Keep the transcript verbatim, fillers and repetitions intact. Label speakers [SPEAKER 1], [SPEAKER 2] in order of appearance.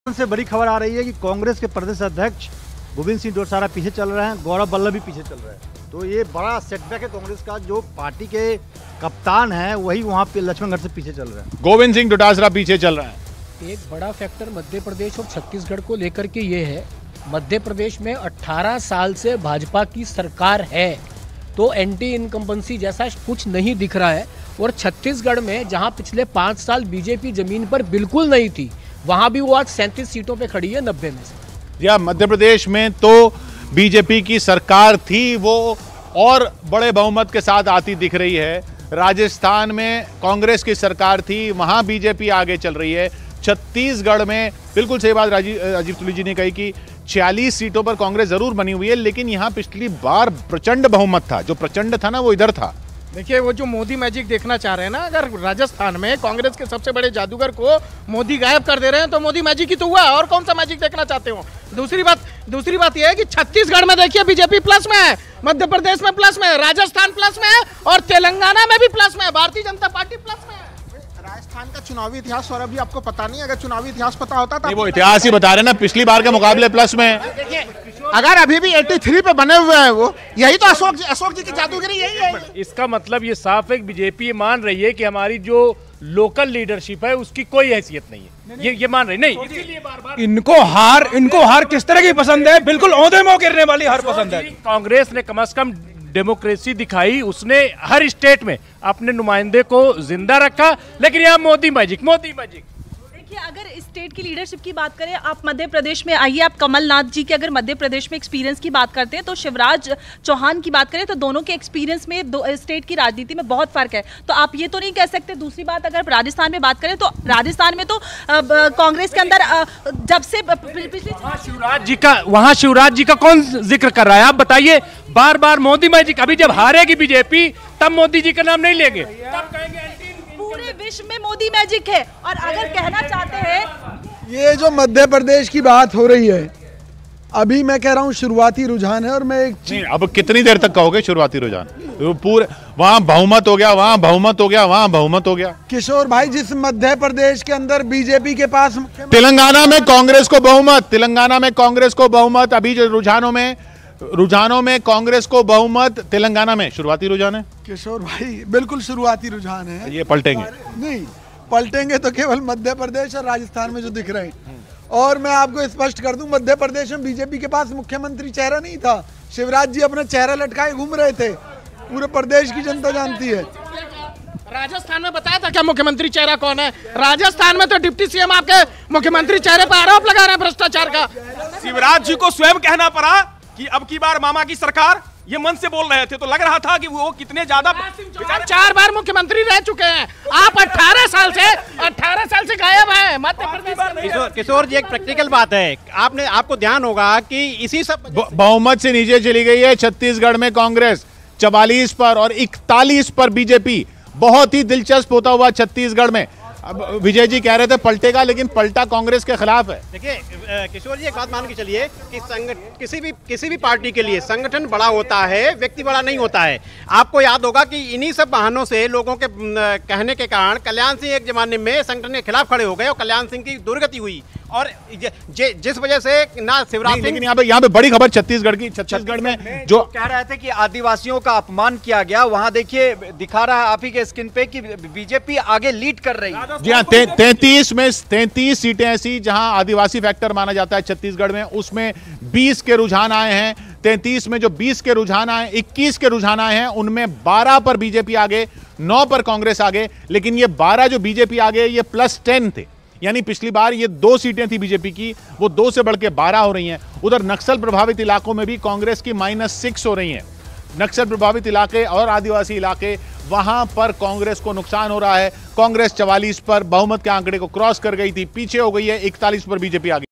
[SPEAKER 1] से बड़ी खबर आ रही है कि कांग्रेस के प्रदेश अध्यक्ष गोविंद सिंह डोटासरा पीछे चल रहे हैं, गौरव वल्लभ भी पीछे चल रहे हैं। तो ये बड़ा सेटबैक है कांग्रेस का। जो पार्टी के कप्तान है वही वहाँ पे लक्ष्मणगढ़ से पीछे चल रहे हैं।
[SPEAKER 2] गोविंद सिंह डोटासरा पीछे चल रहे हैं।
[SPEAKER 3] एक बड़ा फैक्टर मध्य प्रदेश और छत्तीसगढ़ को लेकर के ये है, मध्य प्रदेश में अठारह साल से भाजपा की सरकार है तो एंटी इनकम्बेंसी जैसा कुछ नहीं दिख रहा है। और छत्तीसगढ़ में जहां पिछले पाँच साल बीजेपी जमीन पर बिल्कुल नहीं थी, वहां भी वो आज सैंतीस सीटों पे खड़ी है नब्बे में से।
[SPEAKER 2] या मध्य प्रदेश में तो बीजेपी की सरकार थी, वो और बड़े बहुमत के साथ आती दिख रही है। राजस्थान में कांग्रेस की सरकार थी, वहां बीजेपी आगे चल रही है। छत्तीसगढ़ में बिल्कुल सही बात राजीव राजीव तुली जी ने कही कि छियालीस सीटों पर कांग्रेस जरूर बनी हुई है, लेकिन यहां पिछली बार प्रचंड बहुमत था। जो प्रचंड था ना वो इधर था।
[SPEAKER 4] देखिए, वो जो मोदी मैजिक देखना चाह रहे हैं ना, अगर राजस्थान में कांग्रेस के सबसे बड़े जादूगर को मोदी गायब कर दे रहे हैं तो मोदी मैजिक ही तो हुआ। और कौन सा मैजिक देखना चाहते हो? दूसरी बात दूसरी बात यह है कि छत्तीसगढ़ में देखिए बीजेपी प्लस में है, मध्य प्रदेश में प्लस में है, राजस्थान प्लस में है और तेलंगाना में भी प्लस में है। भारतीय जनता पार्टी प्लस में है।
[SPEAKER 5] राजस्थान का चुनावी इतिहास और अभी आपको पता नहीं, अगर चुनावी इतिहास पता होता तो
[SPEAKER 2] वो इतिहास ही बता रहे ना, पिछली बार के मुकाबले प्लस में।
[SPEAKER 5] देखिए, अगर अभी भी तिरासी पे बने हुए हैं वो, यही तो अशोक जी अशोक जी की जादूगरी यही है।
[SPEAKER 6] इसका मतलब ये साफ है कि बीजेपी मान रही है कि हमारी जो लोकल लीडरशिप है उसकी कोई हैसियत नहीं है। ये ये मान रही नहीं, इसीलिए बार बार
[SPEAKER 7] इनको हार इनको हार किस तरह की पसंद है? बिल्कुल औंधे मुंह गिरने वाली हार पसंद है।
[SPEAKER 6] कांग्रेस ने कम से कम डेमोक्रेसी दिखाई, उसने हर स्टेट में अपने नुमाइंदे को जिंदा रखा। लेकिन यहाँ मोदी मैजिक मोदी मैजिक
[SPEAKER 8] देखिए, अगर स्टेट की लीडरशिप की बात करें, आप मध्य प्रदेश में आइए, आप कमलनाथ जी के अगर मध्य प्रदेश में एक्सपीरियंस की बात करते हैं तो शिवराज चौहान की बात करें तो दोनों के एक्सपीरियंस में दो स्टेट की राजनीति में बहुत फर्क है। तो आप ये तो नहीं कह सकते। दूसरी बात, अगर राजस्थान में बात करें तो राजस्थान में तो कांग्रेस के अंदर जब से पिछले
[SPEAKER 6] शिवराज जी का वहाँ शिवराज जी का कौन जिक्र कर रहा है? आप बताइए। बार बार मोदी मैजिक। अभी जब हारेगी बीजेपी तब मोदी जी का नाम नहीं लेंगे, तब कहेंगे
[SPEAKER 8] पूरे विश्व में मोदी मैजिक है। और अगर कहना चाहते हैं,
[SPEAKER 9] ये जो मध्य प्रदेश की बात हो रही है, अभी मैं कह रहा हूँ शुरुआती रुझान है। और मैं एक
[SPEAKER 2] नहीं, अब कितनी देर तक कहोगे शुरुआती रुझान? पूरे वहाँ बहुमत हो गया, वहाँ बहुमत हो गया, वहाँ बहुमत हो गया।
[SPEAKER 9] किशोर भाई, जिस मध्य प्रदेश के अंदर बीजेपी के पास
[SPEAKER 2] तेलंगाना में कांग्रेस को बहुमत, तेलंगाना में कांग्रेस को बहुमत, अभी जो रुझानों में रुझानों में कांग्रेस को बहुमत तेलंगाना में शुरुआती रुझान है।
[SPEAKER 9] किशोर भाई, बिल्कुल शुरुआती रुझान है।
[SPEAKER 2] ये पलटेंगे
[SPEAKER 9] नहीं, पलटेंगे तो केवल मध्य प्रदेश और राजस्थान में जो दिख रहे हैं। और मैं आपको स्पष्ट कर दूं, मध्य प्रदेश में बीजेपी के पास मुख्यमंत्री चेहरा नहीं था। शिवराज जी अपना चेहरा लटकाए घूम रहे थे, पूरे प्रदेश की जनता जानती है।
[SPEAKER 4] राजस्थान में बताया था क्या मुख्यमंत्री चेहरा कौन है? राजस्थान में तो डिप्टी सीएम आपके मुख्यमंत्री चेहरे पर आरोप लगा रहे हैं भ्रष्टाचार का।
[SPEAKER 10] शिवराज जी को स्वयं कहना पड़ा कि अब की बार मामा की सरकार, ये मन से बोल रहे थे तो लग रहा था कि वो कितने ज्यादा
[SPEAKER 4] चार बार मुख्यमंत्री रह चुके हैं। आप अठारह साल से अठारह साल से गायब हैं मध्य प्रदेश।
[SPEAKER 11] किशोर किशोर जी, एक प्रैक्टिकल बात है, आपने आपको ध्यान होगा कि इसी सब
[SPEAKER 2] बहुमत से नीचे चली गई है छत्तीसगढ़ में कांग्रेस चवालीस पर और इकतालीस पर बीजेपी। बहुत ही दिलचस्प होता हुआ छत्तीसगढ़ में। अब विजय जी कह रहे थे पलटेगा, लेकिन पलटा कांग्रेस के खिलाफ है।
[SPEAKER 11] देखिए किशोर जी, एक बात मान के चलिए कि संगठन किसी भी किसी भी पार्टी के लिए संगठन बड़ा होता है, व्यक्ति बड़ा नहीं होता है। आपको याद होगा कि इन्हीं सब बहानों से लोगों के कहने के कारण कल्याण सिंह एक जमाने में संगठन के खिलाफ खड़े हो गए और कल्याण सिंह की दुर्गति हुई। और ज, ज, जिस वजह से ना शिवराज सिंह,
[SPEAKER 2] लेकिन यहाँ पे यहाँ पे बड़ी खबर छत्तीसगढ़ की, छत्तीसगढ़ में जो
[SPEAKER 12] कह रहे थे कि आदिवासियों का अपमान किया गया, वहां देखिए दिखा रहा है आप ही के स्क्रीन पे कि बीजेपी आगे लीड कर रही है।
[SPEAKER 2] जी हाँ, तैंतीस में तैंतीस सीटें ऐसी जहां आदिवासी फैक्टर माना जाता है छत्तीसगढ़ में, उसमें बीस के रुझान आए हैं। तैंतीस में जो बीस के रुझान आए, इक्कीस के रुझान आए हैं, उनमें बारह पर बीजेपी आगे, नौ पर कांग्रेस आगे। लेकिन ये बारह जो बीजेपी आगे, ये प्लस टेन थे। यानी पिछली बार ये दो सीटें थी बीजेपी की, वो दो से बढ़ के बारह हो रही हैं। उधर नक्सल प्रभावित इलाकों में भी कांग्रेस की माइनस सिक्स हो रही हैं। नक्सल प्रभावित इलाके और आदिवासी इलाके, वहां पर कांग्रेस को नुकसान हो रहा है। कांग्रेस चवालीस पर बहुमत के आंकड़े को क्रॉस कर गई थी, पीछे हो गई है, इकतालीस पर बीजेपी आगे।